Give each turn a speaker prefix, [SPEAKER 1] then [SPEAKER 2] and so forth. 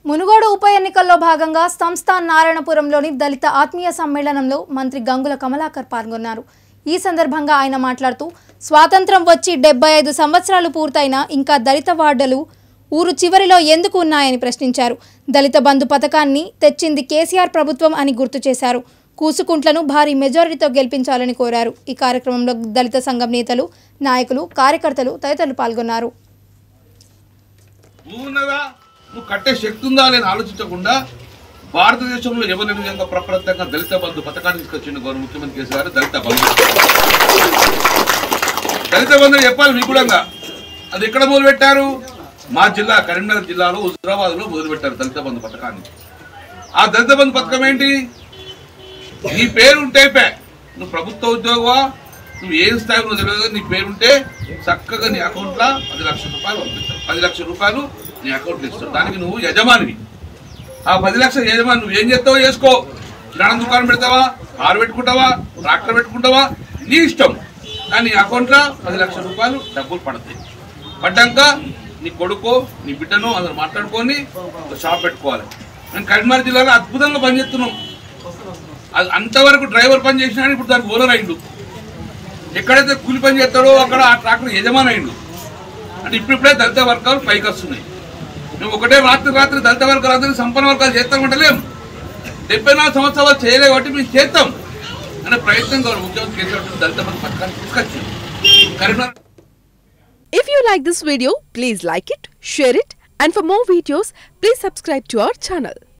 [SPEAKER 1] మునుగోడు ఉప ఎన్నికల్లో భాగంగా సంస్థాన్ నారాయణపురంలోని దళిత ఆత్మీయ సమ్మేళనంలో మంత్రి గంగుల కమలాకర్ పాల్గొన్నారు. ఈ సందర్భంగా ఆయన మాట్లాడుతూ స్వాతంత్రం వచ్చి 75 సంవత్సరాలు పూర్తయినా ఇంకా దళిత వార్డులు ఊరు చివరిలో ఎందుకు ఉన్నాయని ప్రశ్నించారు. దళిత బంధు పథకాన్ని తెచ్చింది కేసీఆర్ ప్రభుత్వం అని గుర్తు చేశారు. కూసుకుంట్లను భారీ మెజారిటీతో గెలిపించాలని కోరారు. ఈ కార్యక్రమంలో దళిత సంఘం నేతలు, నాయకులు, కార్యకర్తలు తదితరులు పాల్గొన్నారు.
[SPEAKER 2] నువ్వు కట్టే శక్తి ఉందా లేని ఆలోచించకుండా భారతదేశంలో ఎవరి విధంగా ప్రప్రదంగా దళిత బంధు పథకాన్ని తీసుకొచ్చిండు గౌరవ ముఖ్యమంత్రి కేసీఆర్. దళిత బంధు చెప్పాలి మీకు కూడా. అది ఎక్కడ మొదలు పెట్టారు? మా జిల్లా కరీంనగర్ జిల్లాలో హుజరాబాద్ లో మొదలు పెట్టారు దళిత బంధు పథకాన్ని. ఆ దళిత బంధు పథకం ఏంటి? నీ పేరు ఉంటే నువ్వు ప్రభుత్వ ఉద్యోగవా, నువ్వు ఏ స్థాయిలో తెలియదు, నీ పేరుంటే చక్కగా నీ అకౌంట్లో 10 లక్షల రూపాయలు పంపిస్తావు. 10 లక్షల రూపాయలు నీ అకౌంట్లో ఇస్తావు. దానికి నువ్వు యజమానివి. ఆ 10 లక్షల యజమాని నువ్వు ఏం చేస్తావో చేసుకో. కిరాణా దుకాణం పెడతావా, కారు పెట్టుకుంటావా, ట్రాక్టర్ పెట్టుకుంటావా, నీ ఇష్టం. కానీ నీ అకౌంట్లో 10 లక్షల రూపాయలు డబ్బులు పడతాయి. పడ్డాక నీ కొడుకో నీ బిడ్డనో అందరు మాట్లాడుకొని షాప్ పెట్టుకోవాలి. మేము కరీంనగర్ జిల్లాలో అద్భుతంగా పనిచేస్తున్నాం. అది అంతవరకు డ్రైవర్ పని చేసినా ఇప్పుడు దానికి ఓనర్ అయిండు. ఎక్కడైతే కూలి పని చేస్తాడో అక్కడ ఆ ట్రాక్టర్ యజమాని అయిండు. అంటే ఇప్పుడిప్పుడే దళిత వర్గాలు పైకి వస్తున్నాయి. మేము ఒకటే రాత్రి దళిత వర్గాలు అందరినీ సంపన్న వర్గాలు చేస్తామంటలేం. 74 సంవత్సరాలు చేయలే కాబట్టి మేము చేస్తాం అనే ప్రయత్నం గౌరవ ముఖ్యమంత్రి కేసీఆర్ దళిత బంధు పథకాన్ని తీసుకొచ్చింది.
[SPEAKER 3] If you like this video, please like it, share it, and for more videos, please subscribe to our channel.